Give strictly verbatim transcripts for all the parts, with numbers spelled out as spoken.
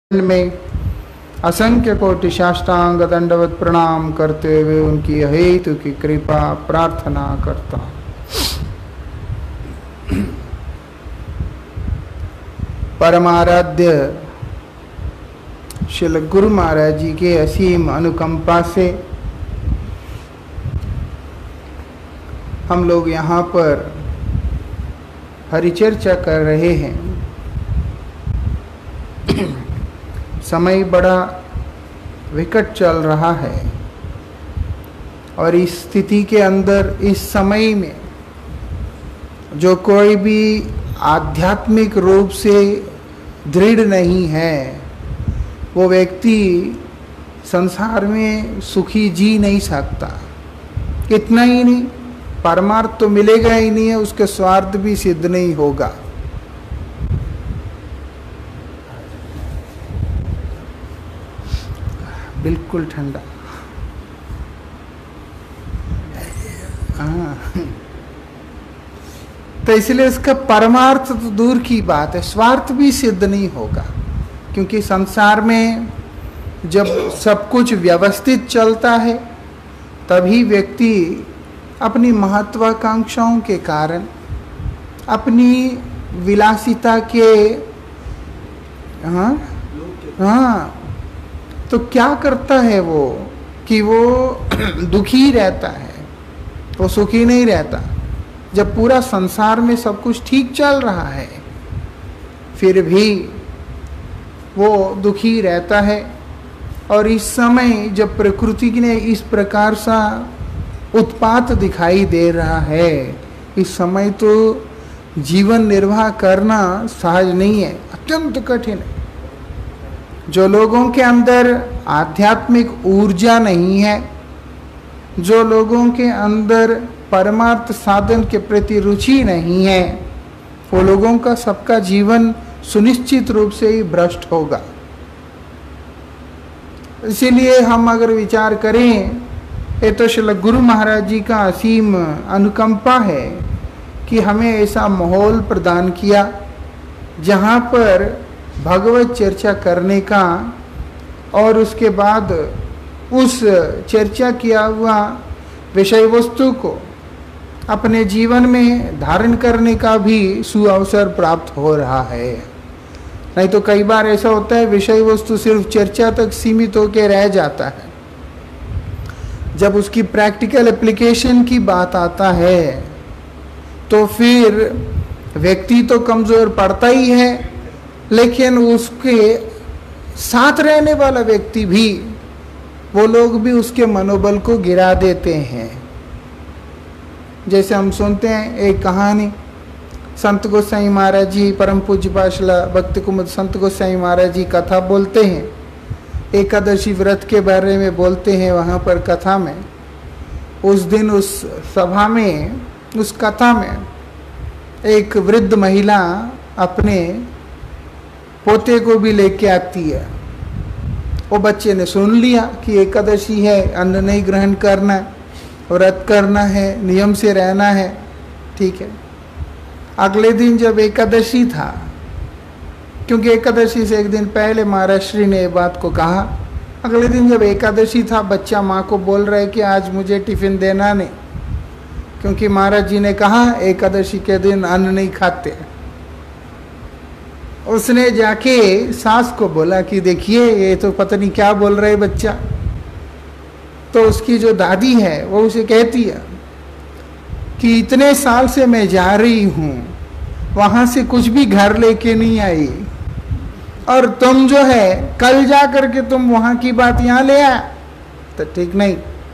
में असंख्य कोटि साष्टांग दंडवत प्रणाम करते हुए उनकी हेतु की कृपा प्रार्थना करता हूँ। परमाराध्य श्रील गुरु महाराज जी के असीम अनुकंपा से हम लोग यहाँ पर हरिचर्चा कर रहे हैं। समय बड़ा विकट चल रहा है और इस स्थिति के अंदर इस समय में जो कोई भी आध्यात्मिक रूप से दृढ़ नहीं है वो व्यक्ति संसार में सुखी जी नहीं सकता। इतना ही नहीं, परमार्थ तो मिलेगा ही नहीं है, उसके स्वार्थ भी सिद्ध नहीं होगा। बिल्कुल ठंडा। हाँ, तो इसलिए इसका परमार्थ तो दूर की बात है, स्वार्थ भी सिद्ध नहीं होगा। क्योंकि संसार में जब सब कुछ व्यवस्थित चलता है तभी व्यक्ति अपनी महत्वाकांक्षाओं के कारण, अपनी विलासिता के हाँ हाँ तो क्या करता है वो कि वो दुखी रहता है, वो सुखी नहीं रहता। जब पूरा संसार में सब कुछ ठीक चल रहा है फिर भी वो दुखी रहता है। और इस समय जब प्रकृति ने इस प्रकार सा उत्पात दिखाई दे रहा है, इस समय तो जीवन निर्वाह करना सहज नहीं है, अत्यंत कठिन है। जो लोगों के अंदर आध्यात्मिक ऊर्जा नहीं है, जो लोगों के अंदर परमार्थ साधन के प्रति रुचि नहीं है, वो लोगों का सबका जीवन सुनिश्चित रूप से ही भ्रष्ट होगा। इसीलिए हम अगर विचार करें, ये तो श्रील गुरु महाराज जी का असीम अनुकंपा है कि हमें ऐसा माहौल प्रदान किया जहाँ पर भगवत चर्चा करने का और उसके बाद उस चर्चा किया हुआ विषय वस्तु को अपने जीवन में धारण करने का भी सुअवसर प्राप्त हो रहा है। नहीं तो कई बार ऐसा होता है विषय वस्तु सिर्फ चर्चा तक सीमित होकर रह जाता है। जब उसकी प्रैक्टिकल एप्लीकेशन की बात आता है तो फिर व्यक्ति तो कमजोर पड़ता ही है, लेकिन उसके साथ रहने वाला व्यक्ति भी, वो लोग भी उसके मनोबल को गिरा देते हैं। जैसे हम सुनते हैं एक कहानी, संत गोसाई महाराज जी, परम पूज्य श्रीला भक्ति किंकर संत गोसाई महाराज जी कथा बोलते हैं, एकादशी व्रत के बारे में बोलते हैं। वहाँ पर कथा में उस दिन उस सभा में, उस कथा में एक वृद्ध महिला अपने पोते को भी लेके आती है। वो बच्चे ने सुन लिया कि एकादशी है, अन्न नहीं ग्रहण करना, व्रत करना है, नियम से रहना है, ठीक है। अगले दिन जब एकादशी था, क्योंकि एकादशी से एक दिन पहले महाराज श्री ने ये बात को कहा, अगले दिन जब एकादशी था बच्चा माँ को बोल रहा है कि आज मुझे टिफिन देना नहीं, क्योंकि महाराज जी ने कहा एकादशी के दिन अन्न नहीं खाते। उसने जाके सास को बोला कि देखिए ये तो पता नहीं क्या बोल रहा है बच्चा। तो उसकी जो दादी है वो उसे कहती है कि इतने साल से मैं जा रही हूँ, वहां से कुछ भी घर लेके नहीं आई, और तुम जो है कल जा करके तुम वहां की बात यहाँ ले आया, तो ठीक नहीं।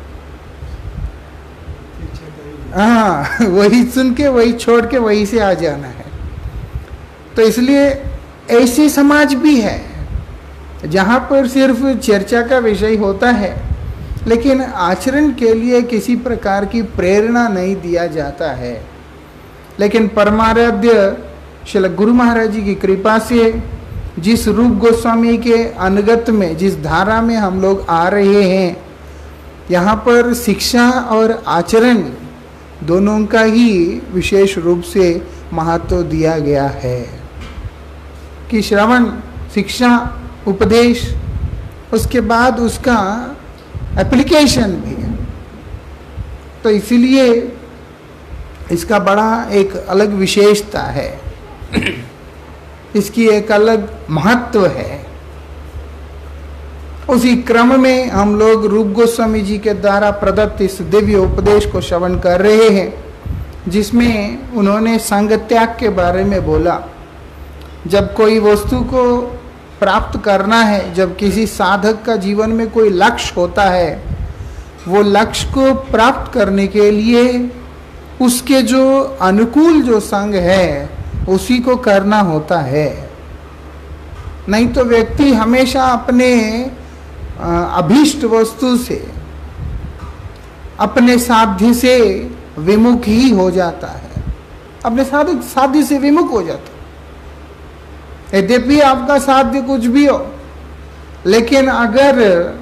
हाँ, वही सुन के वही छोड़ के वही से आ जाना है। तो इसलिए ऐसी समाज भी है जहाँ पर सिर्फ चर्चा का विषय होता है लेकिन आचरण के लिए किसी प्रकार की प्रेरणा नहीं दिया जाता है। लेकिन परमाराध्य श्रील गुरु महाराज जी की कृपा से जिस रूप गोस्वामी के अनुगत में, जिस धारा में हम लोग आ रहे हैं, यहाँ पर शिक्षा और आचरण दोनों का ही विशेष रूप से महत्व दिया गया है। कि श्रवण, शिक्षा उपदेश, उसके बाद उसका एप्लीकेशन भी है। तो इसीलिए इसका बड़ा एक अलग विशेषता है, इसकी एक अलग महत्व है। उसी क्रम में हम लोग रूप गोस्वामी जी के द्वारा प्रदत्त इस दिव्य उपदेश को श्रवण कर रहे हैं, जिसमें उन्होंने संग त्याग के बारे में बोला। जब कोई वस्तु को प्राप्त करना है, जब किसी साधक का जीवन में कोई लक्ष्य होता है, वो लक्ष्य को प्राप्त करने के लिए उसके जो अनुकूल जो संग है उसी को करना होता है। नहीं तो व्यक्ति हमेशा अपने अभीष्ट वस्तु से, अपने साध्य से विमुख ही हो जाता है, अपने साध्य साध्य से विमुख हो जाता है। यद्यपि आपका साध्य कुछ भी हो, लेकिन अगर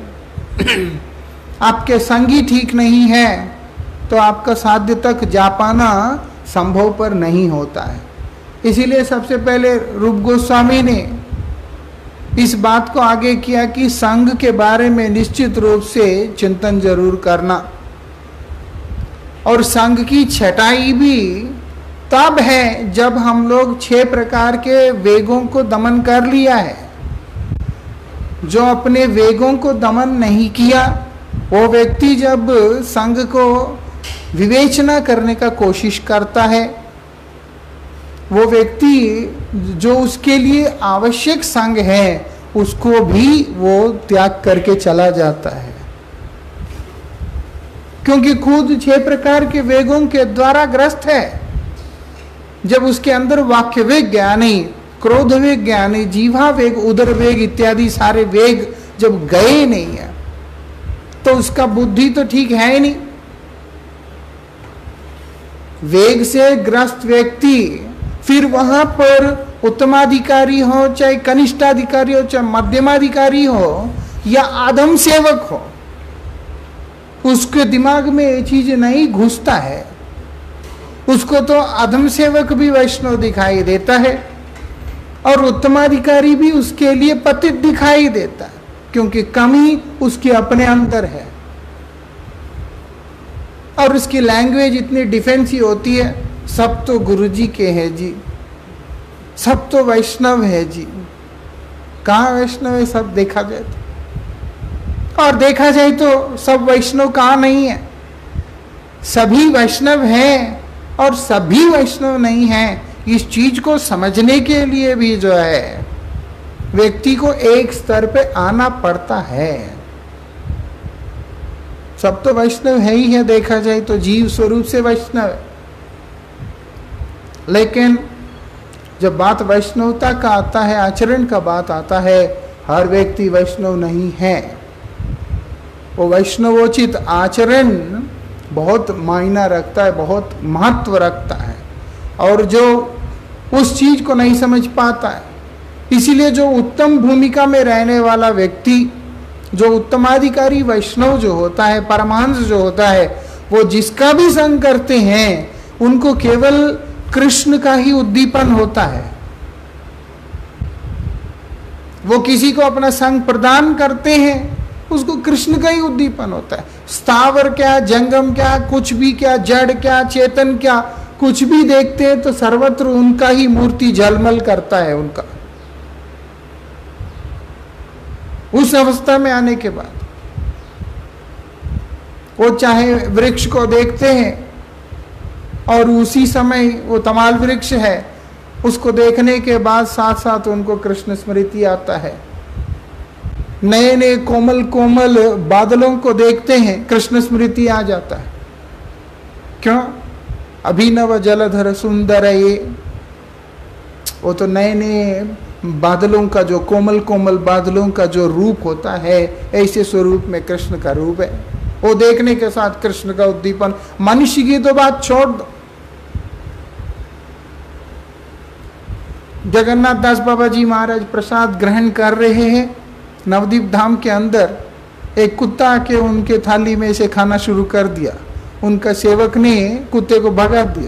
आपके संगी ठीक नहीं है तो आपका साध्य तक जा पाना संभव पर नहीं होता है। इसीलिए सबसे पहले रूप गोस्वामी ने इस बात को आगे किया कि संग के बारे में निश्चित रूप से चिंतन जरूर करना, और संग की छटाई भी तब है जब हम लोग छह प्रकार के वेगों को दमन कर लिया है। जो अपने वेगों को दमन नहीं किया, वो व्यक्ति जब संग को विवेचना करने का कोशिश करता है, वो व्यक्ति जो उसके लिए आवश्यक संग है उसको भी वो त्याग करके चला जाता है, क्योंकि खुद छह प्रकार के वेगों के द्वारा ग्रस्त है। जब उसके अंदर वाक्य वेग ज्ञानी, क्रोध वेग ज्ञानी, जीवा वेग, उदर वेग इत्यादि सारे वेग जब गए नहीं है तो उसका बुद्धि तो ठीक है ही नहीं। वेग से ग्रस्त व्यक्ति फिर वहां पर उत्तमाधिकारी हो, चाहे कनिष्ठाधिकारी हो, चाहे मध्यमाधिकारी हो या आदम सेवक हो, उसके दिमाग में ये चीज नहीं घुसता है। उसको तो आदम सेवक भी वैष्णव दिखाई देता है और उत्तमाधिकारी भी उसके लिए पतित दिखाई देता है, क्योंकि कमी उसके अपने अंदर है। और उसकी लैंग्वेज इतनी डिफेंसिव होती है, सब तो गुरुजी के हैं जी, सब तो वैष्णव है जी। कहाँ वैष्णव है सब देखा जाए तो, और देखा जाए तो सब वैष्णव कहाँ नहीं है। सभी वैष्णव हैं और सभी वैष्णव नहीं हैं। इस चीज को समझने के लिए भी जो है व्यक्ति को एक स्तर पे आना पड़ता है। सब तो वैष्णव है ही है, देखा जाए तो जीव स्वरूप से वैष्णव है, लेकिन जब बात वैष्णवता का आता है, आचरण का बात आता है, हर व्यक्ति वैष्णव नहीं है। वो वैष्णवोचित आचरण बहुत मायना रखता है, बहुत महत्व रखता है, और जो उस चीज को नहीं समझ पाता है, इसीलिए जो उत्तम भूमिका में रहने वाला व्यक्ति, जो उत्तमाधिकारी वैष्णव जो होता है, परमहंस जो होता है, वो जिसका भी संग करते हैं उनको केवल कृष्ण का ही उद्दीपन होता है। वो किसी को अपना संग प्रदान करते हैं, उसको कृष्ण का ही उद्दीपन होता है। स्थावर क्या, जंगम क्या, कुछ भी क्या, जड़ क्या, चेतन क्या, कुछ भी देखते हैं तो सर्वत्र उनका ही मूर्ति झलमल करता है उनका। उस अवस्था में आने के बाद वो चाहे वृक्ष को देखते हैं और उसी समय वो तमाल वृक्ष है, उसको देखने के बाद साथ साथ उनको कृष्ण स्मृति आता है। नए नए कोमल कोमल बादलों को देखते हैं, कृष्ण स्मृति आ जाता है। क्यों? अभिनव जलधर सुंदर ये, वो तो नए नए बादलों का जो कोमल कोमल बादलों का जो रूप होता है, ऐसे स्वरूप में कृष्ण का रूप है। वो देखने के साथ कृष्ण का उद्दीपन। मनुष्य की तो बात छोड़ दो, जगन्नाथ दास बाबा जी महाराज प्रसाद ग्रहण कर रहे हैं नवदीप धाम के अंदर, एक कुत्ता आके उनके थाली में से खाना शुरू कर दिया। उनका सेवक ने कुत्ते को भगा दिया।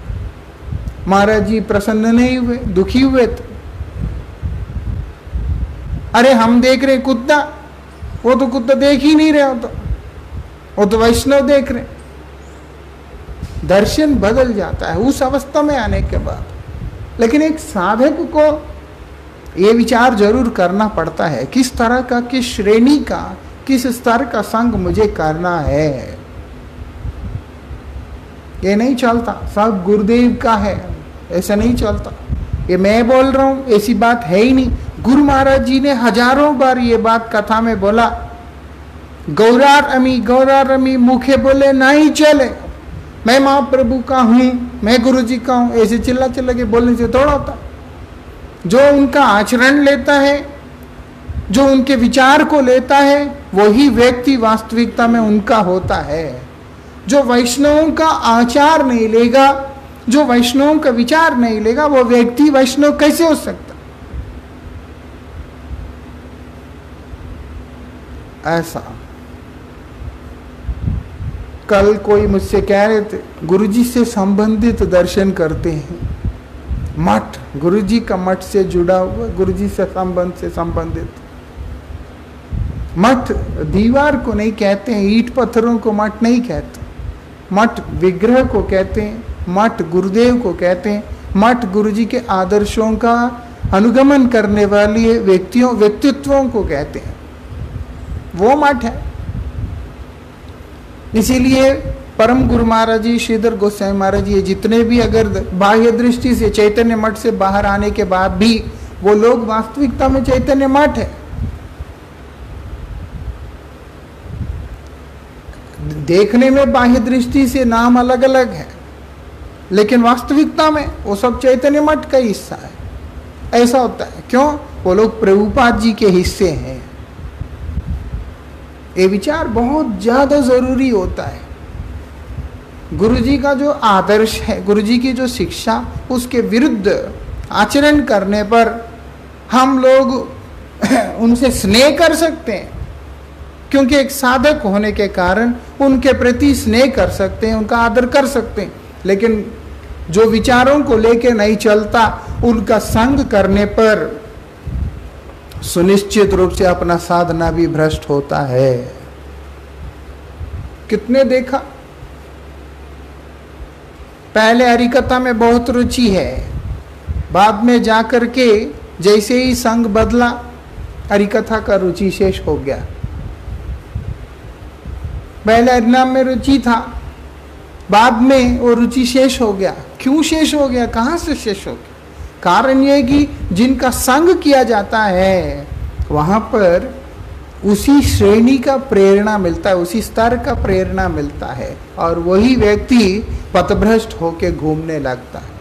महाराज जी प्रसन्न नहीं हुए, दुखी हुए थे। अरे हम देख रहे कुत्ता, वो तो कुत्ता देख ही नहीं रहे, हो तो वो तो वैष्णव देख रहे। दर्शन बदल जाता है उस अवस्था में आने के बाद। लेकिन एक साधक को ये विचार जरूर करना पड़ता है, किस तरह का, किस श्रेणी का, किस स्तर का संग मुझे करना है। ये नहीं चलता सब गुरुदेव का है, ऐसा नहीं चलता। ये मैं बोल रहा हूं, ऐसी बात है ही नहीं। गुरु महाराज जी ने हजारों बार ये बात कथा में बोला, गौरार अमी गौरार अमी, मुखे बोले नहीं चले, मैं महाप्रभु का हूं, मैं गुरु जी का हूं, ऐसे चिल्ला चिल्ला के बोलने से थोड़ा होता। जो उनका आचरण लेता है, जो उनके विचार को लेता है, वही व्यक्ति वास्तविकता में उनका होता है। जो वैष्णवों का आचार नहीं लेगा, जो वैष्णवों का विचार नहीं लेगा, वो व्यक्ति वैष्णव कैसे हो सकता? ऐसा कल कोई मुझसे कह रहे थे, गुरुजी से संबंधित दर्शन करते हैं, मठ, गुरुजी का मठ से जुड़ा हुआ, गुरुजी से संबंध से संबंधित मठ। दीवार को नहीं कहते हैं, ईंट पत्थरों को मठ नहीं कहते, मठ विग्रह को कहते हैं, मठ गुरुदेव को कहते हैं, मठ गुरुजी के आदर्शों का अनुगमन करने वाली व्यक्तियों व्यक्तित्वों को कहते हैं, वो मठ है। इसीलिए परम गुरु महाराज जी, श्रीधर गोस्वामी महाराज जी, जितने भी अगर बाह्य दृष्टि से चैतन्य मठ से बाहर आने के बाद भी वो लोग वास्तविकता में चैतन्य मठ है। देखने में बाह्य दृष्टि से नाम अलग अलग है, लेकिन वास्तविकता में वो सब चैतन्य मठ का हिस्सा है। ऐसा होता है क्यों? वो लोग प्रभुपाद जी के हिस्से हैं। ये विचार बहुत ज्यादा जरूरी होता है। गुरुजी का जो आदर्श है, गुरुजी की जो शिक्षा, उसके विरुद्ध आचरण करने पर हम लोग उनसे स्नेह कर सकते हैं, क्योंकि एक साधक होने के कारण उनके प्रति स्नेह कर सकते हैं, उनका आदर कर सकते हैं। लेकिन जो विचारों को लेके नहीं चलता, उनका संग करने पर सुनिश्चित रूप से अपना साधना भी भ्रष्ट होता है। कितने देखा, पहले हरिकथा में बहुत रुचि है, बाद में जाकर के जैसे ही संग बदला, हरिकथा का रुचि शेष हो गया। पहले हरिनाम में रुचि था, बाद में वो रुचि शेष हो गया। क्यों शेष हो गया? कहां से शेष हो गया? कारण यह कि जिनका संग किया जाता है वहां पर उसी श्रेणी का प्रेरणा मिलता है, उसी स्तर का प्रेरणा मिलता है, और वही व्यक्ति पथभ्रष्ट होके घूमने लगता है।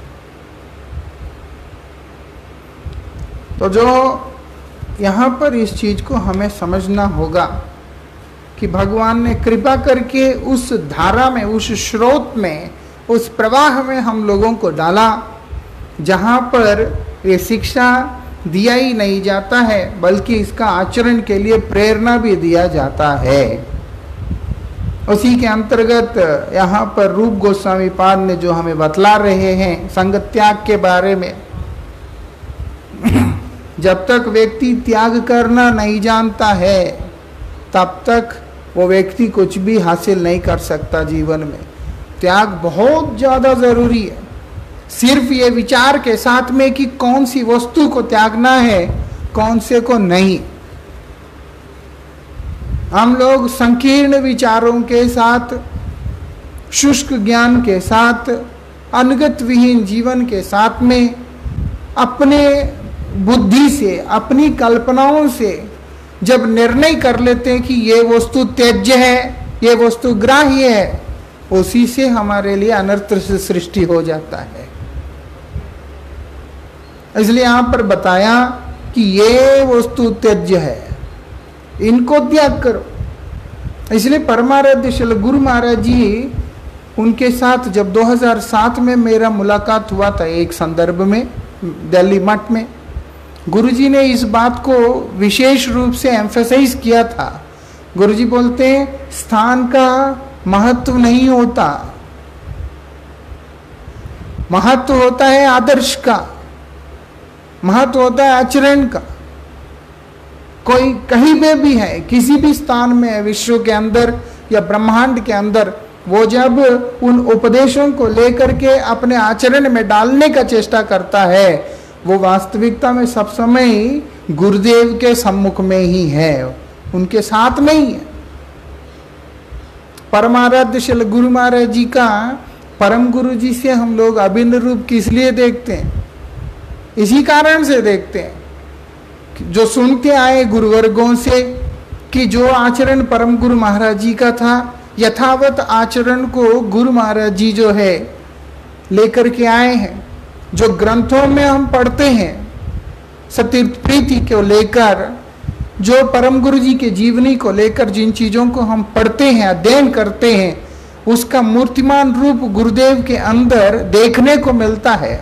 तो जो यहाँ पर इस चीज को हमें समझना होगा कि भगवान ने कृपा करके उस धारा में, उस स्रोत में, उस प्रवाह में हम लोगों को डाला जहाँ पर ये शिक्षा दिया ही नहीं जाता है, बल्कि इसका आचरण के लिए प्रेरणा भी दिया जाता है। उसी के अंतर्गत यहाँ पर रूप गोस्वामी पाद ने जो हमें बतला रहे हैं संग त्याग के बारे में, जब तक व्यक्ति त्याग करना नहीं जानता है, तब तक वो व्यक्ति कुछ भी हासिल नहीं कर सकता जीवन में। त्याग बहुत ज़्यादा ज़रूरी है। सिर्फ ये विचार के साथ में कि कौन सी वस्तु को त्यागना है, कौन से को नहीं। हम लोग संकीर्ण विचारों के साथ, शुष्क ज्ञान के साथ, अनुगत विहीन जीवन के साथ में, अपने बुद्धि से, अपनी कल्पनाओं से जब निर्णय कर लेते हैं कि ये वस्तु त्याज्य है, ये वस्तु ग्राह्य है, उसी से हमारे लिए अनर्थ सृष्टि हो जाता है। इसलिए यहाँ पर बताया कि ये वस्तु त्याज्य है, इनको त्याग करो। इसलिए परमाराध्य श्रील गुरु महाराज जी, उनके साथ जब दो हज़ार सात में मेरा मुलाकात हुआ था एक संदर्भ में दिल्ली मठ में, गुरुजी ने इस बात को विशेष रूप से एम्फेसाइज किया था। गुरुजी बोलते हैं स्थान का महत्व नहीं होता, महत्व होता है आदर्श का, महत्व होता है आचरण का। कोई कहीं पे भी है, किसी भी स्थान में है, विश्व के अंदर या ब्रह्मांड के अंदर, वो जब उन उपदेशों को लेकर के अपने आचरण में डालने का चेष्टा करता है, वो वास्तविकता में सब समय गुरुदेव के सम्मुख में ही है, उनके साथ में ही है। परमाराध्य श्री गुरु महाराज जी का परम गुरु जी से हम लोग अभिन्न रूप किस लिए देखते हैं? इसी कारण से देखते हैं जो सुनते आए गुरुवर्गों से कि जो आचरण परम गुरु महाराज जी का था, यथावत आचरण को गुरु महाराज जी जो है लेकर के आए हैं। जो ग्रंथों में हम पढ़ते हैं सतीर्थ प्रीति को लेकर, जो परम गुरु जी के जीवनी को लेकर जिन चीजों को हम पढ़ते हैं, अध्ययन करते हैं, उसका मूर्तिमान रूप गुरुदेव के अंदर देखने को मिलता है।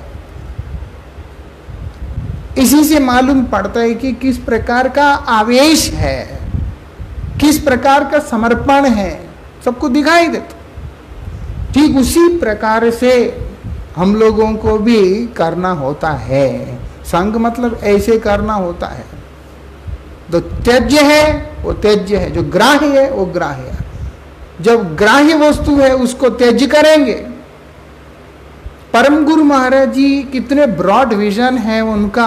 इसी से मालूम पड़ता है कि किस प्रकार का आवेश है, किस प्रकार का समर्पण है, सबको दिखाई देता। ठीक उसी प्रकार से हम लोगों को भी करना होता है। संग मतलब ऐसे करना होता है। जो त्याज्य है वो त्याज्य है, जो ग्राह्य है वो ग्राह्य है। जब ग्राह्य वस्तु है उसको त्याज्य करेंगे। परम गुरु महाराज जी कितने ब्रॉड विजन है उनका।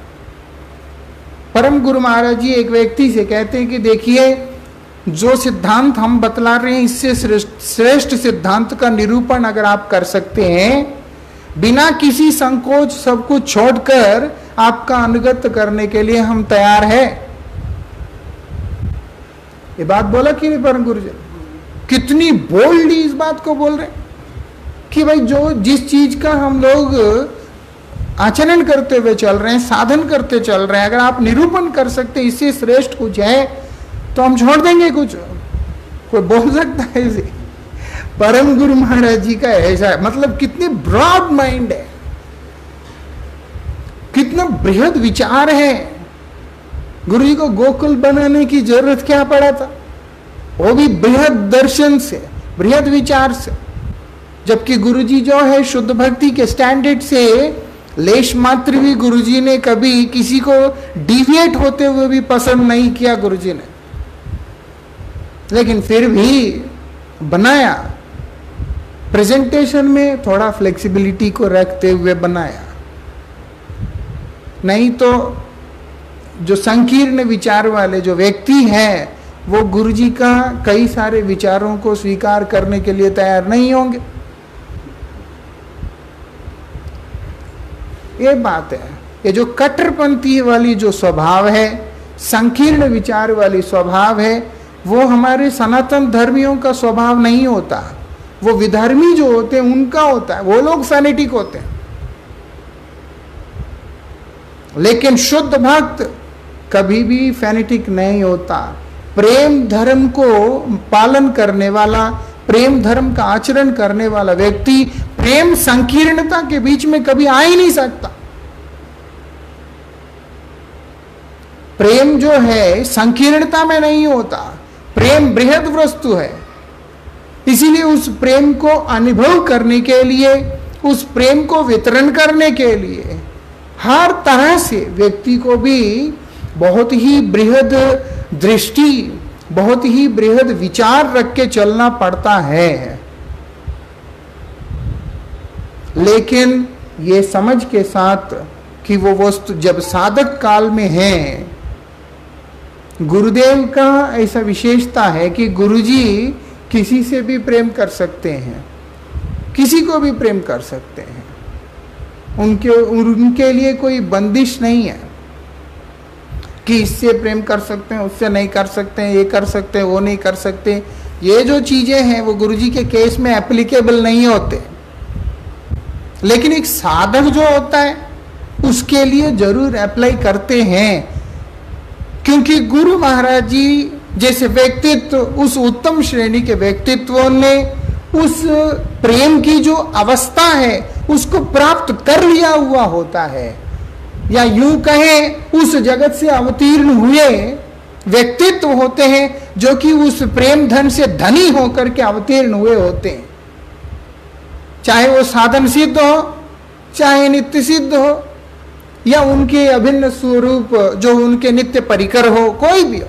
परम गुरु महाराज जी एक व्यक्ति से कहते हैं कि देखिए, जो सिद्धांत हम बतला रहे हैं इससे श्रेष्ठ श्रेष्ठ सिद्धांत का निरूपण अगर आप कर सकते हैं, बिना किसी संकोच सब कुछ छोड़कर आपका अनुगत करने के लिए हम तैयार हैं। ये बात बोला कि नहीं परम गुरु जी? कितनी बोल्डली इस बात को बोल रहे हैं कि भाई जो जिस चीज का हम लोग आचरण करते हुए चल रहे हैं, साधन करते चल रहे हैं, अगर आप निरूपण कर सकते इससे श्रेष्ठ कुछ है तो हम छोड़ देंगे। कुछ कोई बोल सकता है इसे? परम गुरु महाराज जी का ऐसा है, मतलब कितने ब्रॉड माइंड है, कितना बृहद विचार है। गुरु जी को गोकुल बनाने की जरूरत क्या पड़ा था? वो भी बृहद दर्शन से, बृहद विचार से। जबकि गुरु जी जो है शुद्ध भक्ति के स्टैंडर्ड से लेश मात्र भी गुरु जी ने कभी किसी को डिविएट होते हुए भी पसंद नहीं किया गुरु जी ने, लेकिन फिर भी बनाया। प्रेजेंटेशन में थोड़ा फ्लेक्सिबिलिटी को रखते हुए बनाया, नहीं तो जो संकीर्ण विचार वाले जो व्यक्ति हैं वो गुरु जी का कई सारे विचारों को स्वीकार करने के लिए तैयार नहीं होंगे। ये बात है। ये जो कट्टरपंथी वाली जो स्वभाव है, संकीर्ण विचार वाली स्वभाव है, वो हमारे सनातन धर्मियों का स्वभाव नहीं होता। वो विधर्मी जो होते हैं उनका होता है, वो लोग फैनेटिक होते हैं। लेकिन शुद्ध भक्त कभी भी फैनेटिक नहीं होता। प्रेम धर्म को पालन करने वाला, प्रेम धर्म का आचरण करने वाला व्यक्ति प्रेम संकीर्णता के बीच में कभी आ ही नहीं सकता। प्रेम जो है संकीर्णता में नहीं होता, प्रेम बृहद वस्तु है। इसीलिए उस प्रेम को अनुभव करने के लिए, उस प्रेम को वितरण करने के लिए हर तरह से व्यक्ति को भी बहुत ही बृहद दृष्टि, बहुत ही बृहद विचार रख के चलना पड़ता है। लेकिन ये समझ के साथ कि वो वस्तु जब साधक काल में है, गुरुदेव का ऐसा विशेषता है कि गुरुजी किसी से भी प्रेम कर सकते हैं, किसी को भी प्रेम कर सकते हैं। उनके उनके लिए कोई बंदिश नहीं है कि इससे प्रेम कर सकते हैं, उससे नहीं कर सकते हैं, ये कर सकते हैं, वो नहीं कर सकते। ये जो चीजें हैं वो गुरुजी के केस में एप्लीकेबल नहीं होते। लेकिन एक साधक जो होता है उसके लिए जरूर अप्लाई करते हैं, क्योंकि गुरु महाराज जी जैसे व्यक्तित्व, उस उत्तम श्रेणी के व्यक्तित्वों ने उस प्रेम की जो अवस्था है उसको प्राप्त कर लिया हुआ होता है, या यूं कहें उस जगत से अवतीर्ण हुए व्यक्तित्व होते हैं जो कि उस प्रेम धन से धनी होकर के अवतीर्ण हुए होते हैं। चाहे वो साधन सिद्ध हो, चाहे नित्य सिद्ध हो, या उनके अभिन्न स्वरूप जो उनके नित्य परिकर हो, कोई भी हो,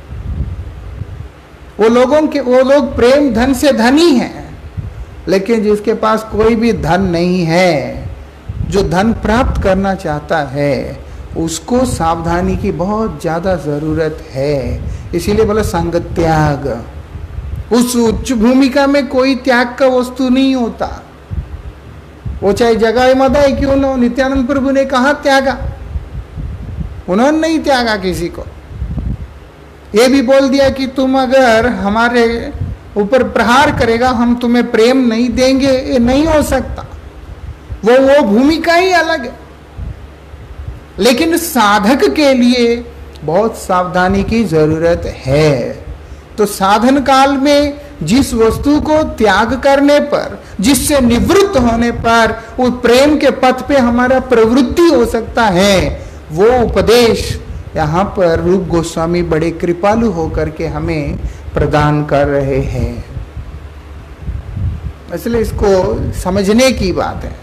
वो लोगों के वो लोग प्रेम धन से धनी हैं। लेकिन जिसके पास कोई भी धन नहीं है, जो धन प्राप्त करना चाहता है, उसको सावधानी की बहुत ज्यादा जरूरत है। इसीलिए बोला संग त्याग। उस उच्च भूमिका में कोई त्याग का वस्तु नहीं होता, वो चाहे जगाए मदाई क्यों न हो। नित्यानंद प्रभु ने कहा त्यागा, उन्होंने नहीं त्यागा किसी को। ये भी बोल दिया कि तुम अगर हमारे ऊपर प्रहार करेगा, हम तुम्हें प्रेम नहीं देंगे, ये नहीं हो सकता। वो वो भूमिका ही अलग है। लेकिन साधक के लिए बहुत सावधानी की जरूरत है। तो साधन काल में जिस वस्तु को त्याग करने पर, जिससे निवृत्त होने पर उस प्रेम के पथ पे हमारा प्रवृत्ति हो सकता है, वो उपदेश यहाँ पर रूप गोस्वामी बड़े कृपालु होकर के हमें प्रदान कर रहे हैं। इसलिए इसको समझने की बात है।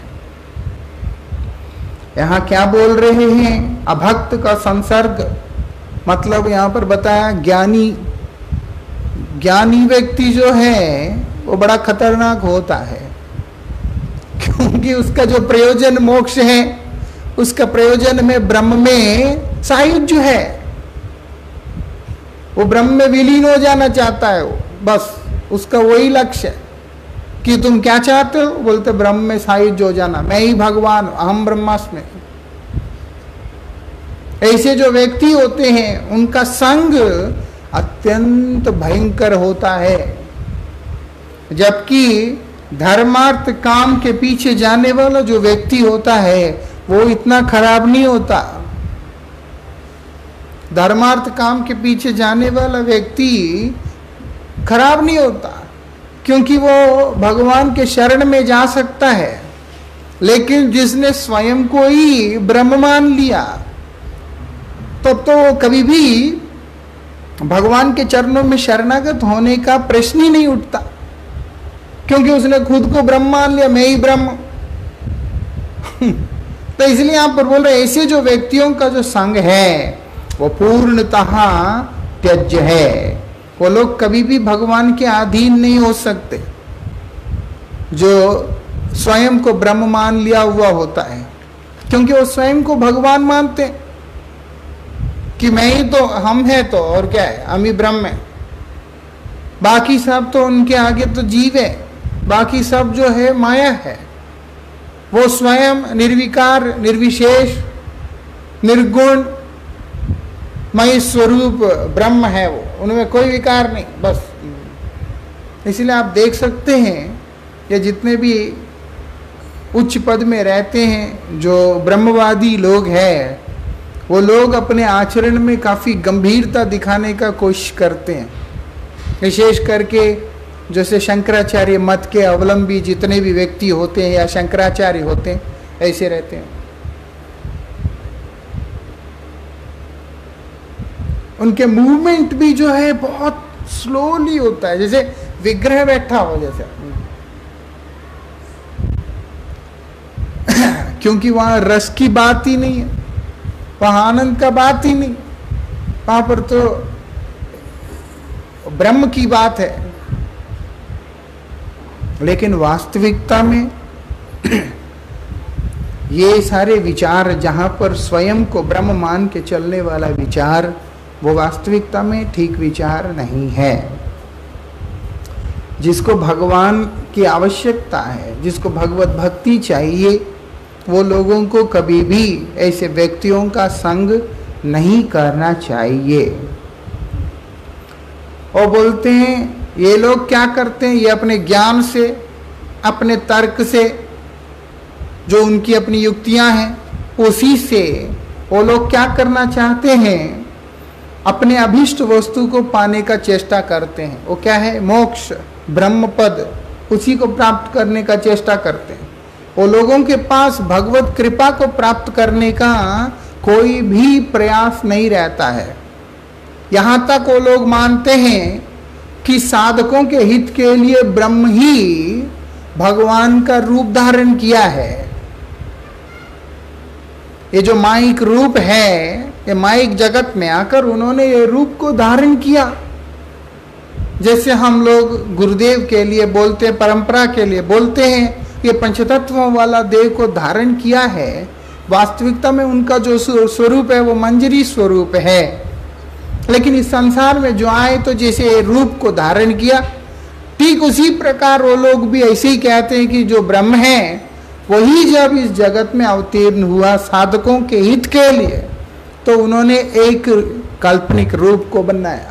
यहाँ क्या बोल रहे हैं? अभक्त का संसर्ग, मतलब यहाँ पर बताया ज्ञानी ज्ञानी व्यक्ति जो है वो बड़ा खतरनाक होता है, क्योंकि उसका जो प्रयोजन मोक्ष है, उसका प्रयोजन में ब्रह्म में सायुज्य है। वो ब्रह्म में विलीन हो जाना चाहता है। वो बस उसका वही लक्ष्य है कि तुम क्या चाहते हो? बोलते ब्रह्म में सायुज्य हो जाना, मैं ही भगवान, अहम ब्रह्मास्मि। ऐसे जो व्यक्ति होते हैं उनका संग अत्यंत भयंकर होता है, जबकि धर्मार्थ काम के पीछे जाने वाला जो व्यक्ति होता है वो इतना खराब नहीं होता। धर्मार्थ काम के पीछे जाने वाला व्यक्ति खराब नहीं होता, क्योंकि वो भगवान के शरण में जा सकता है। लेकिन जिसने स्वयं को ही ब्रह्म मान लिया, तब तो वो कभी भी भगवान के चरणों में शरणागत होने का प्रश्न ही नहीं उठता, क्योंकि उसने खुद को ब्रह्म मान लिया, मैं ही ब्रह्म। तो इसलिए यहाँ पर बोल रहे ऐसे जो व्यक्तियों का जो संग है वो पूर्णतः त्यज्य है। वो लोग कभी भी भगवान के अधीन नहीं हो सकते, जो स्वयं को ब्रह्म मान लिया हुआ होता है, क्योंकि वो स्वयं को भगवान मानते हैं कि मैं ही तो, हम है तो और क्या है, हम ही ब्रह्म है। बाकी सब तो उनके आगे तो जीव है, बाकी सब जो है माया है। वो स्वयं निर्विकार, निर्विशेष, निर्गुण मय स्वरूप ब्रह्म है। वो उनमें कोई विकार नहीं, बस। इसलिए आप देख सकते हैं ये जितने भी उच्च पद में रहते हैं जो ब्रह्मवादी लोग हैं, वो लोग अपने आचरण में काफ़ी गंभीरता दिखाने का कोशिश करते हैं। विशेष करके जैसे शंकराचार्य मत के अवलंबी जितने भी व्यक्ति होते हैं या शंकराचार्य होते हैं, ऐसे रहते हैं। उनके मूवमेंट भी जो है बहुत स्लोली होता है, जैसे विग्रह बैठा हो जैसे। क्योंकि वहां रस की बात ही नहीं है, वहां आनंद का बात ही नहीं, वहां पर तो ब्रह्म की बात है। लेकिन वास्तविकता में ये सारे विचार, जहां पर स्वयं को ब्रह्म मान के चलने वाला विचार, वो वास्तविकता में ठीक विचार नहीं है। जिसको भगवान की आवश्यकता है, जिसको भगवत भक्ति चाहिए, वो लोगों को कभी भी ऐसे व्यक्तियों का संग नहीं करना चाहिए। और बोलते हैं ये लोग क्या करते हैं, ये अपने ज्ञान से, अपने तर्क से, जो उनकी अपनी युक्तियां हैं, उसी से वो लोग क्या करना चाहते हैं, अपने अभिष्ट वस्तु को पाने का चेष्टा करते हैं। वो क्या है? मोक्ष, ब्रह्म पद, उसी को प्राप्त करने का चेष्टा करते हैं। वो लोगों के पास भगवत कृपा को प्राप्त करने का कोई भी प्रयास नहीं रहता है। यहाँ तक वो लोग मानते हैं कि साधकों के हित के लिए ब्रह्म ही भगवान का रूप धारण किया है। ये जो माइक रूप है, ये माइक जगत में आकर उन्होंने ये रूप को धारण किया। जैसे हम लोग गुरुदेव के लिए बोलते हैं, परंपरा के लिए बोलते हैं, ये पंचतत्वों वाला देव को धारण किया है। वास्तविकता में उनका जो स्वरूप है वो मंजरी स्वरूप है, लेकिन इस संसार में जो आए तो जैसे रूप को धारण किया, ठीक उसी प्रकार वो लोग भी ऐसे ही कहते हैं कि जो ब्रह्म है वही जब इस जगत में अवतीर्ण हुआ साधकों के हित के लिए, तो उन्होंने एक काल्पनिक रूप को बनाया।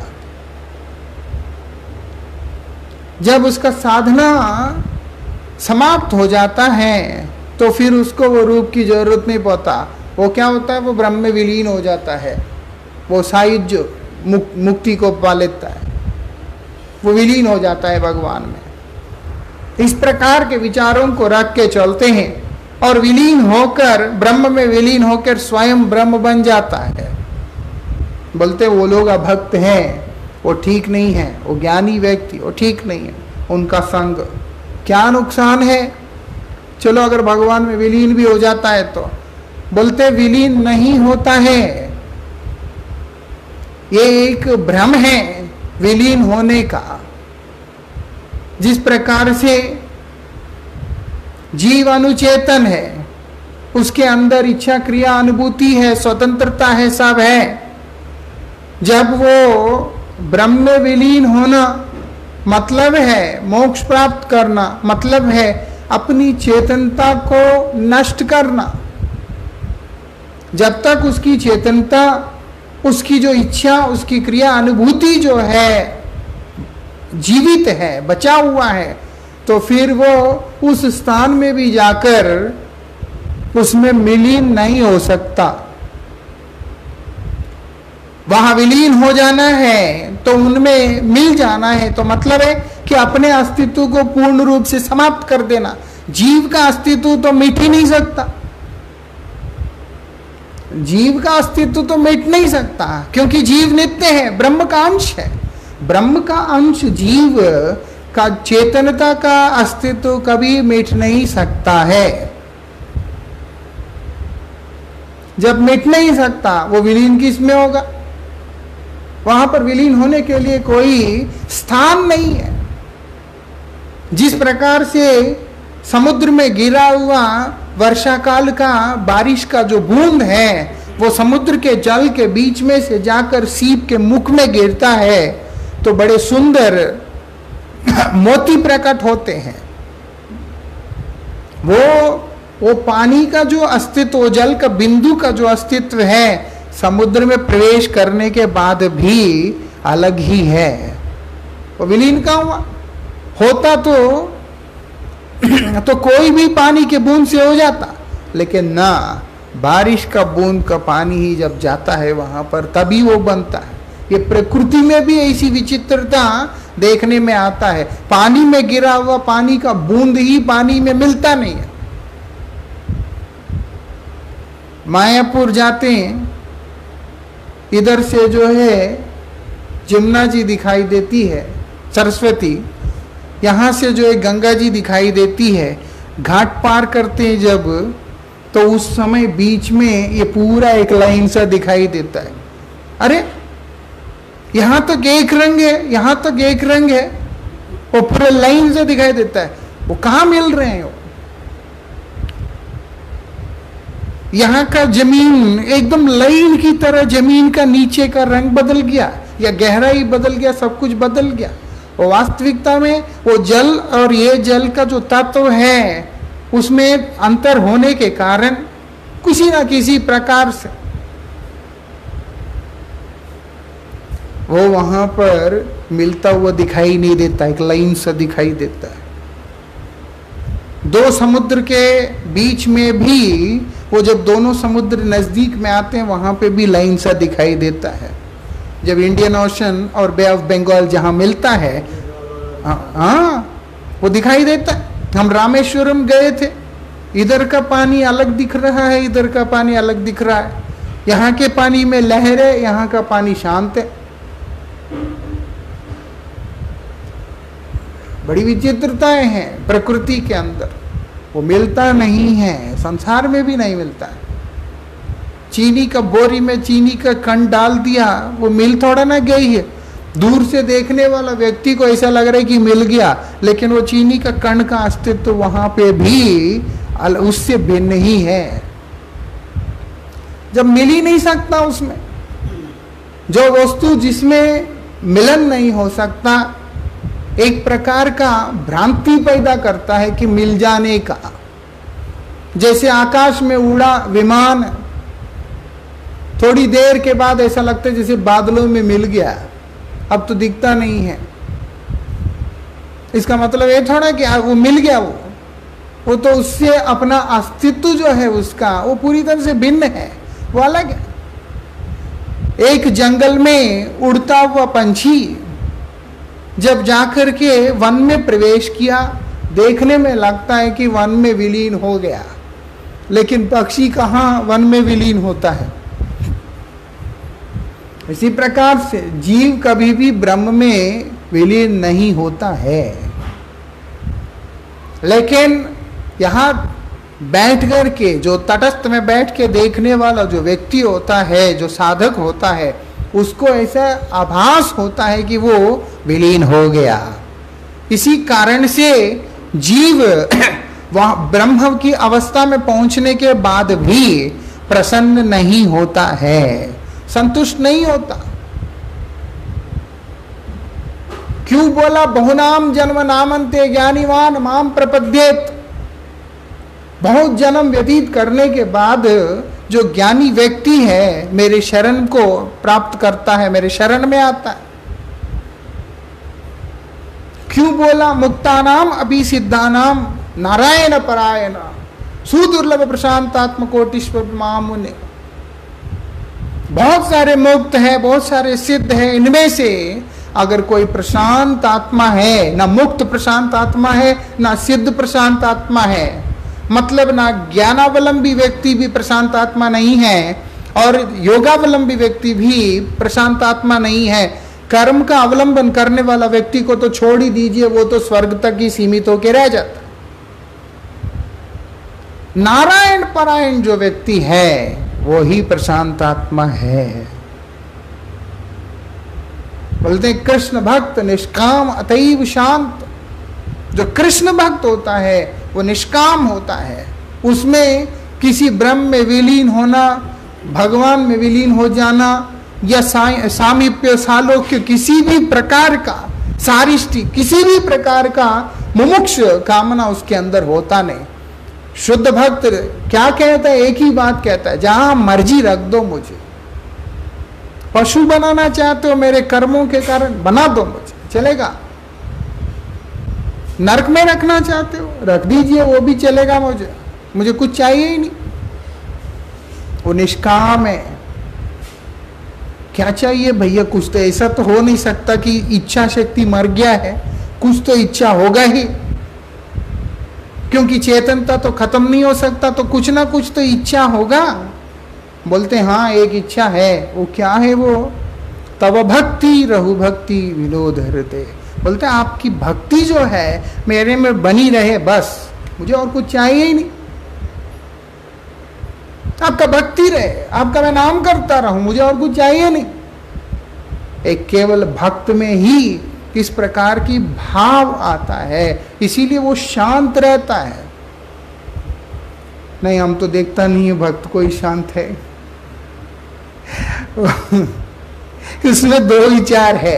जब उसका साधना समाप्त हो जाता है तो फिर उसको वो रूप की जरूरत नहीं पड़ता। वो क्या होता है, वो ब्रह्म में विलीन हो जाता है, वो सायुज्य मुक, मुक्ति को पा लेता है, वो विलीन हो जाता है भगवान में। इस प्रकार के विचारों को रख के चलते हैं और विलीन होकर, ब्रह्म में विलीन होकर स्वयं ब्रह्म बन जाता है। बोलते वो लोग अभक्त हैं, वो ठीक नहीं है, वो ज्ञानी व्यक्ति वो ठीक नहीं है, उनका संग क्या नुकसान है। चलो अगर भगवान में विलीन भी हो जाता है तो बोलते विलीन नहीं होता है, ये एक भ्रम है विलीन होने का। जिस प्रकार से जीव अनुचेतन है, उसके अंदर इच्छा क्रिया अनुभूति है, स्वतंत्रता है, सब है। जब वो ब्रह्म में विलीन होना मतलब है मोक्ष प्राप्त करना, मतलब है अपनी चेतनता को नष्ट करना। जब तक उसकी चेतनता, उसकी जो इच्छा, उसकी क्रिया अनुभूति जो है जीवित है, बचा हुआ है, तो फिर वो उस स्थान में भी जाकर उसमें विलीन नहीं हो सकता। वहां विलीन हो जाना है तो उनमें मिल जाना है, तो मतलब है कि अपने अस्तित्व को पूर्ण रूप से समाप्त कर देना। जीव का अस्तित्व तो मिट ही नहीं सकता, जीव का अस्तित्व तो मिट नहीं सकता, क्योंकि जीव नित्य है, ब्रह्म का अंश है। ब्रह्म का अंश जीव का चेतनता का अस्तित्व कभी मिट नहीं सकता है। जब मिट नहीं सकता, वो विलीन किस में होगा? वहां पर विलीन होने के लिए कोई स्थान नहीं है। जिस प्रकार से समुद्र में गिरा हुआ वर्षा काल का बारिश का जो बूंद है वो समुद्र के जल के बीच में से जाकर सीप के मुख में गिरता है तो बड़े सुंदर मोती प्रकट होते हैं। वो वो पानी का जो अस्तित्व, जल का बिंदु का जो अस्तित्व है, समुद्र में प्रवेश करने के बाद भी अलग ही है। वो विलीन का हुआ होता तो तो कोई भी पानी के बूंद से हो जाता, लेकिन ना, बारिश का बूंद का पानी ही जब जाता है वहां पर तभी वो बनता है। ये प्रकृति में भी ऐसी विचित्रता देखने में आता है। पानी में गिरा हुआ पानी का बूंद ही पानी में मिलता नहीं है। मायापुर जाते हैं, इधर से जो है जमुना जी दिखाई देती है, सरस्वती, यहाँ से जो है गंगा जी दिखाई देती है। घाट पार करते हैं जब, तो उस समय बीच में ये पूरा एक लाइन सा दिखाई देता है। अरे यहाँ तक एक रंग है, यहाँ तक एक रंग है, वो पूरा लाइन से दिखाई देता है। वो कहाँ मिल रहे हैं? यहाँ का जमीन एकदम लाइन की तरह, जमीन का नीचे का रंग बदल गया या गहराई बदल गया, सब कुछ बदल गया। और वास्तविकता में वो जल और ये जल का जो तत्व है उसमें अंतर होने के कारण किसी ना किसी प्रकार से वो वहां पर मिलता हुआ दिखाई नहीं देता, एक लाइन सा दिखाई देता है। दो समुद्र के बीच में भी वो जब दोनों समुद्र नजदीक में आते हैं वहां पे भी लाइन सा दिखाई देता है। जब इंडियन ओशन और बे ऑफ बंगाल जहां मिलता है, हाँ वो दिखाई देता है। हम रामेश्वरम गए थे, इधर का पानी अलग दिख रहा है, इधर का पानी अलग दिख रहा है। यहाँ के पानी में लहर है, यहाँ का पानी शांत है। बड़ी विचित्रताएं हैं प्रकृति के अंदर, वो मिलता नहीं है, संसार में भी नहीं मिलता है। चीनी का बोरी में चीनी का कण डाल दिया, वो मिल थोड़ा ना गई है। दूर से देखने वाला व्यक्ति को ऐसा लग रहा है कि मिल गया, लेकिन वो चीनी का कण का अस्तित्व तो वहां पे भी उससे भिन्न ही है। जब मिल ही नहीं सकता उसमें, जो वस्तु जिसमें मिलन नहीं हो सकता, एक प्रकार का भ्रांति पैदा करता है कि मिल जाने का। जैसे आकाश में उड़ा विमान, थोड़ी देर के बाद ऐसा लगता है जैसे बादलों में मिल गया, अब तो दिखता नहीं है। इसका मतलब ये थोड़ा कि वो मिल गया, वो वो तो उससे अपना अस्तित्व जो है उसका वो पूरी तरह से भिन्न है, वो अलग है। एक जंगल में उड़ता हुआ पंछी जब जाकर के वन में प्रवेश किया, देखने में लगता है कि वन में विलीन हो गया, लेकिन पक्षी कहाँ वन में विलीन होता है। इसी प्रकार से जीव कभी भी ब्रह्म में विलीन नहीं होता है, लेकिन यहाँ बैठ कर के जो तटस्थ में बैठ के देखने वाला जो व्यक्ति होता है, जो साधक होता है, उसको ऐसा आभास होता है कि वो विलीन हो गया। इसी कारण से जीव वह ब्रह्म की अवस्था में पहुंचने के बाद भी प्रसन्न नहीं होता है, संतुष्ट नहीं होता। क्यों बोला बहुनाम जन्म नामंते ज्ञानीवान माम प्रपद्येत। बहुत जन्म व्यतीत करने के बाद जो ज्ञानी व्यक्ति है मेरे शरण को प्राप्त करता है, मेरे शरण में आता है। क्यों बोला मुक्तानाम अभी सिद्धानाम नारायण परायण सुदुर्लभ प्रशांतात्म कोटिश्वर मामुने। बहुत सारे मुक्त है, बहुत सारे सिद्ध है, इनमें से अगर कोई प्रशांत आत्मा है, ना मुक्त प्रशांत आत्मा है, ना सिद्ध प्रशांत आत्मा है, मतलब ना ज्ञानावलंबी व्यक्ति भी प्रशांत आत्मा नहीं है और योगावलंबी व्यक्ति भी प्रशांत आत्मा नहीं है। कर्म का अवलंबन करने वाला व्यक्ति को तो छोड़ ही दीजिए, वो तो स्वर्ग तक ही सीमित होकर रह जाता। नारायण परायण जो व्यक्ति है वो ही प्रशांत आत्मा है। बोलते हैं कृष्ण भक्त निष्काम अतैव शांत। जो कृष्ण भक्त होता है वो निष्काम होता है, उसमें किसी ब्रह्म में विलीन होना, भगवान में विलीन हो जाना या सा, सामीप्य सालोक्य किसी भी प्रकार का, सारिष्टि किसी भी प्रकार का मुमुक्ष कामना उसके अंदर होता नहीं। शुद्ध भक्त क्या कहता है, एक ही बात कहता है, जहां मर्जी रख दो मुझे। पशु बनाना चाहते हो मेरे कर्मों के कारण, बना दो मुझे, चलेगा। नरक में रखना चाहते हो रख दीजिए, वो भी चलेगा, मुझे मुझे कुछ चाहिए ही नहीं। वो निष्काम है। क्या चाहिए भैया, कुछ तो ऐसा तो हो नहीं सकता कि इच्छा शक्ति मर गया है, कुछ तो इच्छा होगा ही, क्योंकि चेतनता तो खत्म नहीं हो सकता, तो कुछ ना कुछ तो इच्छा होगा। बोलते हाँ एक इच्छा है, वो क्या है वो, तव भक्ति रहु भक्ति विनोद हृदय। बोलते हैं आपकी भक्ति जो है मेरे में बनी रहे, बस मुझे और कुछ चाहिए ही नहीं। आपका भक्ति रहे, आपका मैं नाम करता रहूं, मुझे और कुछ चाहिए नहीं। एक केवल भक्त में ही इस प्रकार की भाव आता है, इसीलिए वो शांत रहता है। नहीं हम तो देखता नहीं है भक्त कोई शांत है। इसमें दो विचार है।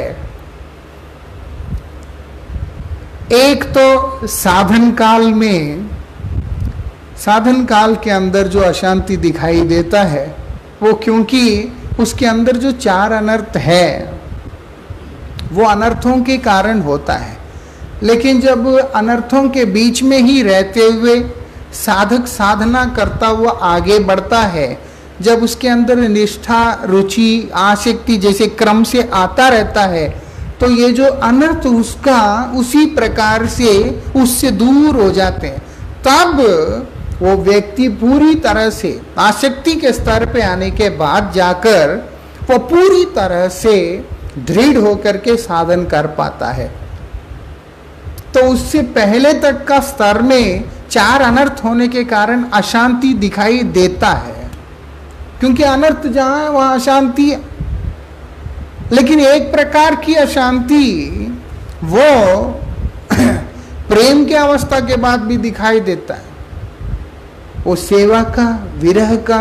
एक तो साधन काल में, साधन काल के अंदर जो अशांति दिखाई देता है वो क्योंकि उसके अंदर जो चार अनर्थ है वो अनर्थों के कारण होता है। लेकिन जब अनर्थों के बीच में ही रहते हुए साधक साधना करता हुआ आगे बढ़ता है, जब उसके अंदर निष्ठा, रुचि, आसक्ति जैसे क्रम से आता रहता है, तो ये जो अनर्थ उसका उसी प्रकार से उससे दूर हो जाते हैं। तब वो व्यक्ति पूरी तरह से आसक्ति के स्तर पे आने के बाद जाकर वो पूरी तरह से दृढ़ होकर के साधन कर पाता है। तो उससे पहले तक का स्तर में चार अनर्थ होने के कारण अशांति दिखाई देता है। क्योंकि अनर्थ जहां है वहां अशांति है। लेकिन एक प्रकार की अशांति वो प्रेम के अवस्था के बाद भी दिखाई देता है, वो सेवा का, विरह का,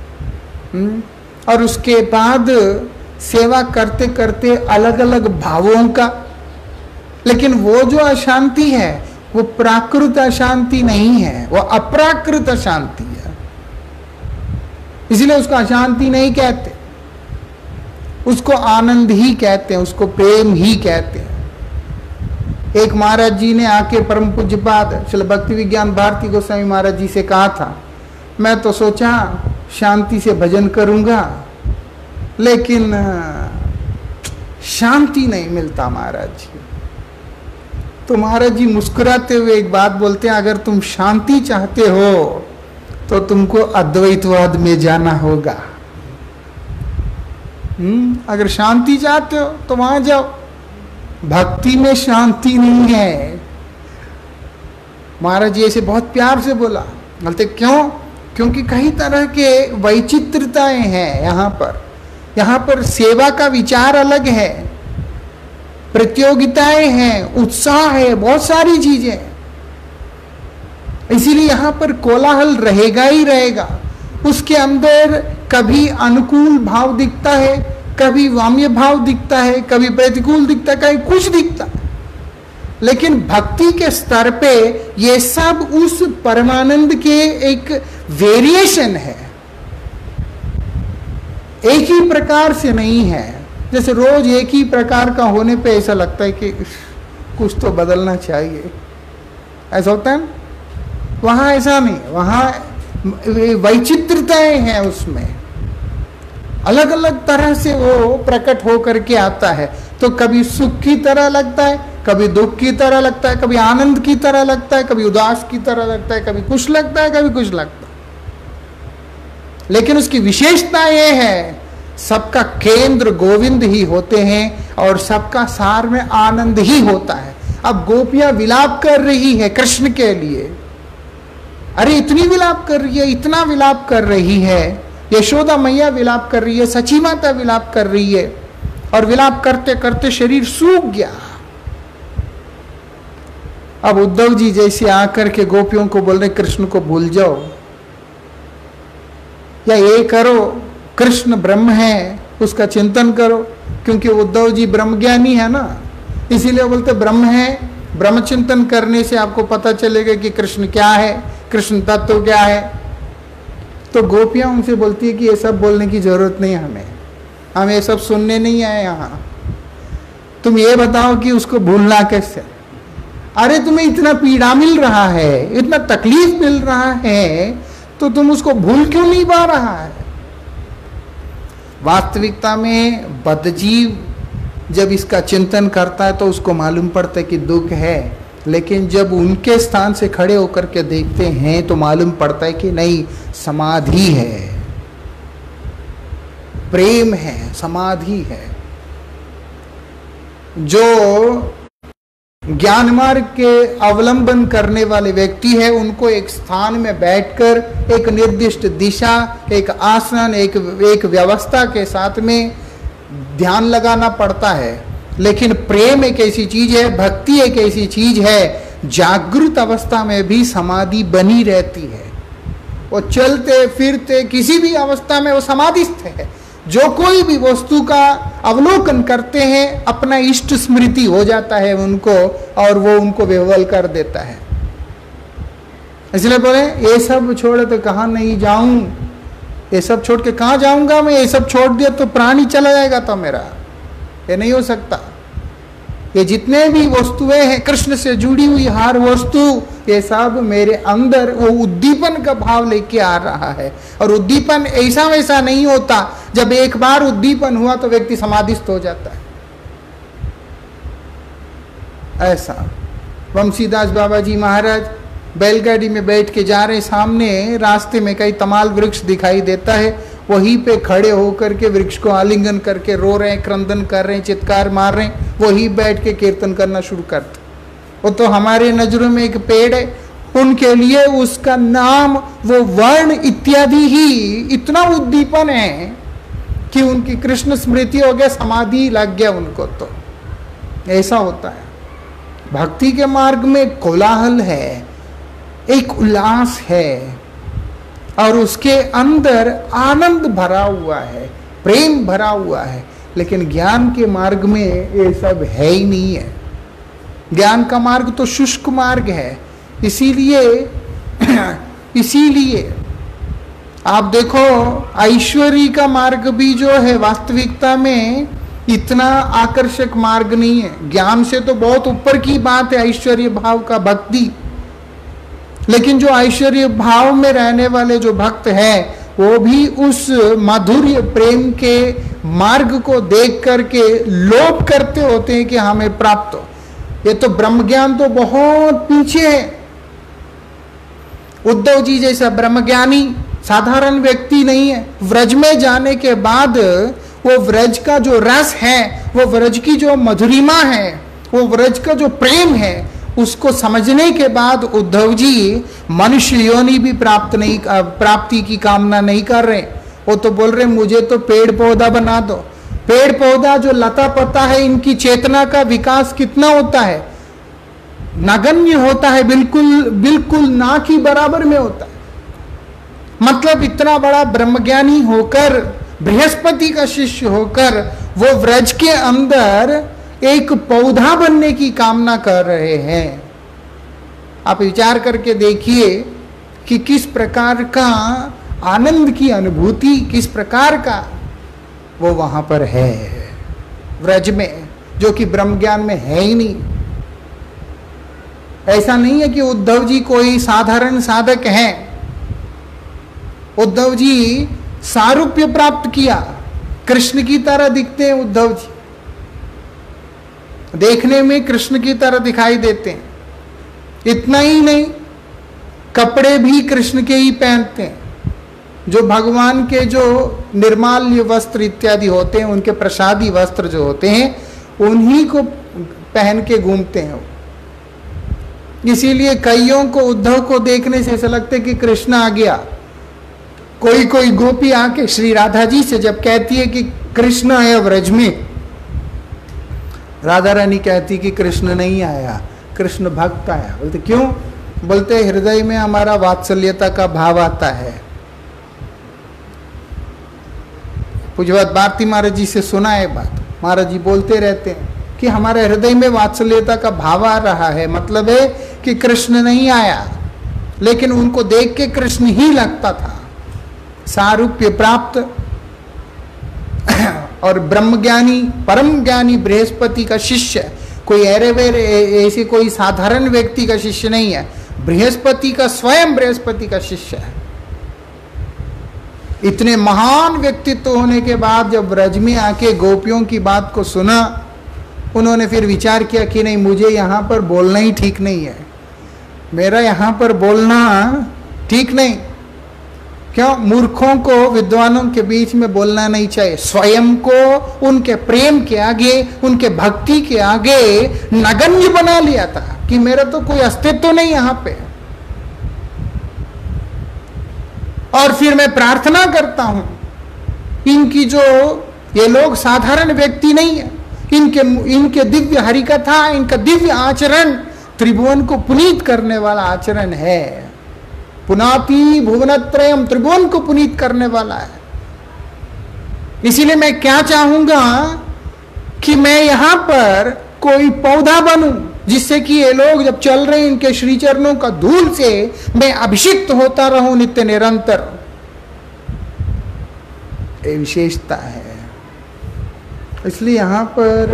और उसके बाद सेवा करते करते अलग अलग भावों का। लेकिन वो जो अशांति है वो प्राकृत अशांति नहीं है, वो अप्राकृत अशांति है। इसलिए उसको अशांति नहीं कहते, उसको आनंद ही कहते हैं, उसको प्रेम ही कहते हैं। एक महाराज जी ने आके परम पूज्यपाद श्रील भक्ति विज्ञान भारती गोस्वामी महाराज जी से कहा था, मैं तो सोचा शांति से भजन करूंगा, लेकिन शांति नहीं मिलता महाराज जी। तो महाराज जी मुस्कुराते हुए एक बात बोलते हैं, अगर तुम शांति चाहते हो तो तुमको अद्वैतवाद में जाना होगा। हम्म अगर शांति चाहते हो तो वहां जाओ। भक्ति में शांति नहीं है। महाराज जी ऐसे बहुत प्यार से बोला। बोलते क्यों? क्योंकि कई तरह के वैचित्रताएं हैं यहाँ पर। यहाँ पर सेवा का विचार अलग है, प्रतियोगिताएं हैं, उत्साह है, बहुत सारी चीजें। इसीलिए यहाँ पर कोलाहल रहेगा ही रहेगा। उसके अंदर कभी अनुकूल भाव दिखता है, कभी वाम्य भाव दिखता है, कभी प्रतिकूल दिखता है, कभी कुछ दिखता है। लेकिन भक्ति के स्तर पे ये सब उस परमानंद के एक वेरिएशन है, एक ही प्रकार से नहीं है। जैसे रोज एक ही प्रकार का होने पे ऐसा लगता है कि कुछ तो बदलना चाहिए, ऐसा होता है। वहां ऐसा नहीं, वहां वैचित्रताएं हैं, उसमें अलग अलग तरह से वो प्रकट होकर के आता है। तो कभी सुख की तरह लगता है, कभी दुख की तरह लगता है, कभी आनंद की तरह लगता है, कभी उदास की तरह लगता है, कभी कुछ लगता है, कभी कुछ लगता है। लेकिन उसकी विशेषता ये है, सबका केंद्र गोविंद ही होते हैं और सबका सार में आनंद ही होता है। अब गोपियां विलाप कर रही है कृष्ण के लिए, अरे इतनी विलाप कर रही है, इतना विलाप कर रही है। यशोदा मैया विलाप कर रही है, सची माता विलाप कर रही है, और विलाप करते करते शरीर सूख गया। अब उद्धव जी जैसे आकर के गोपियों को बोल रहे कृष्ण को भूल जाओ, या ये करो, कृष्ण ब्रह्म है, उसका चिंतन करो। क्योंकि उद्धव जी ब्रह्मज्ञानी है ना, इसीलिए बोलते ब्रह्म है, ब्रह्म चिंतन करने से आपको पता चलेगा कि कृष्ण क्या है, कृष्ण तत्व क्या है। तो गोपियां उनसे बोलती है कि ये सब बोलने की जरूरत नहीं है हमें, हम ये सब सुनने नहीं आए यहाँ। तुम ये बताओ कि उसको भूलना कैसे? अरे तुम्हें इतना पीड़ा मिल रहा है, इतना तकलीफ मिल रहा है, तो तुम उसको भूल क्यों नहीं पा रहा है? वास्तविकता में बद्धजीव जब इसका चिंतन करता है तो उसको मालूम पड़ता है कि दुख है, लेकिन जब उनके स्थान से खड़े होकर के देखते हैं तो मालूम पड़ता है कि नहीं, समाधि है, प्रेम है, समाधि है। जो ज्ञान मार्ग के अवलंबन करने वाले व्यक्ति है, उनको एक स्थान में बैठकर एक निर्दिष्ट दिशा, एक आसन, एक एक व्यवस्था के साथ में ध्यान लगाना पड़ता है। लेकिन प्रेम एक ऐसी चीज है, भक्ति एक ऐसी चीज है, जागृत अवस्था में भी समाधि बनी रहती है। वो चलते फिरते किसी भी अवस्था में वो समाधिस्थ है। जो कोई भी वस्तु का अवलोकन करते हैं, अपना इष्ट स्मृति हो जाता है उनको, और वो उनको विह्वल कर देता है। इसलिए बोले ये सब छोड़ तो कहाँ नहीं जाऊं, ये सब छोड़ के कहाँ जाऊंगा मैं, ये सब छोड़ दिया तो प्राणी चला जाएगा तो मेरा, ये नहीं हो सकता। ये जितने भी वस्तुएं हैं कृष्ण से जुड़ी हुई, हर वस्तु ये सब मेरे अंदर वो उद्दीपन का भाव लेके आ रहा है। और उद्दीपन ऐसा वैसा नहीं होता, जब एक बार उद्दीपन हुआ तो व्यक्ति समाधिस्थ हो जाता है। ऐसा वंशीदास बाबा जी महाराज बैलगाड़ी में बैठ के जा रहे, सामने रास्ते में कई तमाल वृक्ष दिखाई देता है, वहीं पे खड़े होकर के वृक्ष को आलिंगन करके रो रहे हैं, क्रंदन कर रहे हैं, चित्कार मार रहे हैं, वहीं बैठ के कीर्तन करना शुरू करते। वो तो हमारे नजरों में एक पेड़ है, उनके लिए उसका नाम, वो वर्ण इत्यादि ही इतना उद्दीपन है कि उनकी कृष्ण स्मृति हो गया, समाधि लग गया उनको। तो ऐसा होता है भक्ति के मार्ग में। कोलाहल है, एक उल्लास है, और उसके अंदर आनंद भरा हुआ है, प्रेम भरा हुआ है। लेकिन ज्ञान के मार्ग में ये सब है ही नहीं है। ज्ञान का मार्ग तो शुष्क मार्ग है। इसीलिए इसीलिए आप देखो, ऐश्वर्य का मार्ग भी जो है वास्तविकता में इतना आकर्षक मार्ग नहीं है। ज्ञान से तो बहुत ऊपर की बात है ऐश्वर्य भाव का, भक्ति। लेकिन जो ऐश्वर्य भाव में रहने वाले जो भक्त हैं, वो भी उस माधुर्य प्रेम के मार्ग को देख करके लोभ करते होते हैं कि हमें प्राप्त हो। ये तो ब्रह्म ज्ञान तो बहुत पीछे है। उद्धव जी जैसा ब्रह्मज्ञानी साधारण व्यक्ति नहीं है। व्रज में जाने के बाद वो व्रज का जो रस है, वो व्रज की जो मधुरिमा है, वो व्रज का जो प्रेम है, उसको समझने के बाद उद्धव जी मनुष्य योनि भी प्राप्त नहीं, प्राप्ति की कामना नहीं कर रहे। वो तो बोल रहे मुझे तो पेड़ पौधा बना दो। पेड़ पौधा जो लता पता है, इनकी चेतना का विकास कितना होता है? नगण्य होता है, बिल्कुल बिल्कुल ना की बराबर में होता है। मतलब इतना बड़ा ब्रह्मज्ञानी होकर, बृहस्पति का शिष्य होकर, वो व्रज के अंदर एक पौधा बनने की कामना कर रहे हैं। आप विचार करके देखिए कि किस प्रकार का आनंद की अनुभूति, किस प्रकार का वो वहां पर है व्रज में, जो कि ब्रह्म ज्ञान में है ही नहीं। ऐसा नहीं है कि उद्धव जी कोई साधारण साधक हैं। उद्धव जी सारूप्य प्राप्त किया, कृष्ण की तरह दिखते हैं उद्धव जी, देखने में कृष्ण की तरह दिखाई देते हैं। इतना ही नहीं, कपड़े भी कृष्ण के ही पहनते हैं। जो भगवान के जो निर्माल्य वस्त्र इत्यादि होते हैं, उनके प्रसादी वस्त्र जो होते हैं, उन्हीं को पहन के घूमते हैं। इसीलिए कईयों को उद्धव को देखने से ऐसा लगता है कि कृष्ण आ गया। कोई कोई गोपी आके श्री राधा जी से जब कहती है कि कृष्ण आया व्रज में, राधा रानी कहती कि कृष्ण नहीं आया, कृष्ण भक्त आया। बोलते क्यों? बोलते हृदय में हमारा वात्सल्यता का भाव आता है। पूज्यपाद भारती महाराज जी से सुना है बात, महाराज जी बोलते रहते हैं कि हमारे हृदय में वात्सल्यता का भाव आ रहा है। मतलब है कि कृष्ण नहीं आया, लेकिन उनको देख के कृष्ण ही लगता था। सारूप्य प्राप्त और ब्रह्मज्ञानी, परम ज्ञानी बृहस्पति का शिष्य, कोई अरे वेरे ऐसे कोई साधारण व्यक्ति का शिष्य नहीं है, बृहस्पति का, स्वयं बृहस्पति का शिष्य है। इतने महान व्यक्तित्व होने के बाद जब व्रज में आके गोपियों की बात को सुना, उन्होंने फिर विचार किया कि नहीं, मुझे यहाँ पर बोलना ही ठीक नहीं है, मेरा यहाँ पर बोलना ठीक नहीं। क्यों? मूर्खों को विद्वानों के बीच में बोलना नहीं चाहिए। स्वयं को उनके प्रेम के आगे, उनके भक्ति के आगे नगण्य बना लिया था कि मेरा तो कोई अस्तित्व तो नहीं यहाँ पे। और फिर मैं प्रार्थना करता हूं, इनकी जो, ये लोग साधारण व्यक्ति नहीं है, इनके इनके दिव्य हरिकथा, इनका दिव्य आचरण त्रिभुवन को पुनीत करने वाला आचरण है। पुनाति भुवनत्रयम, त्रिभुवन को पुनीत करने वाला है। इसीलिए मैं क्या चाहूंगा कि मैं यहां पर कोई पौधा बनूं, जिससे कि ये लोग जब चल रहे हैं, इनके श्री चरणों का धूल से मैं अभिषिक्त होता रहूं नित्य निरंतर। ये विशेषता है। इसलिए यहां पर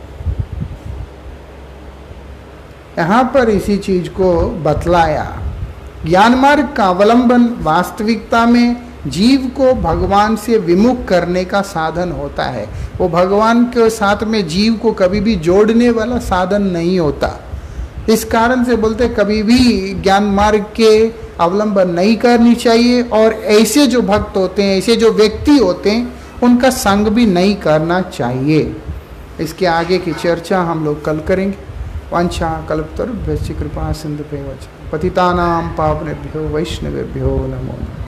यहां पर इसी चीज को बतलाया। ज्ञान मार्ग का अवलंबन वास्तविकता में जीव को भगवान से विमुख करने का साधन होता है। वो भगवान के साथ में जीव को कभी भी जोड़ने वाला साधन नहीं होता। इस कारण से बोलते कभी भी ज्ञान मार्ग के अवलंबन नहीं करनी चाहिए, और ऐसे जो भक्त होते हैं, ऐसे जो व्यक्ति होते हैं, उनका संग भी नहीं करना चाहिए। इसके आगे की चर्चा हम लोग कल करेंगे। वांछा कल्पतरुभ्यश्च कृपा सिंधुभ्यो पतितानां पावनेभ्यो वैष्णवेभ्यो नमो नमः।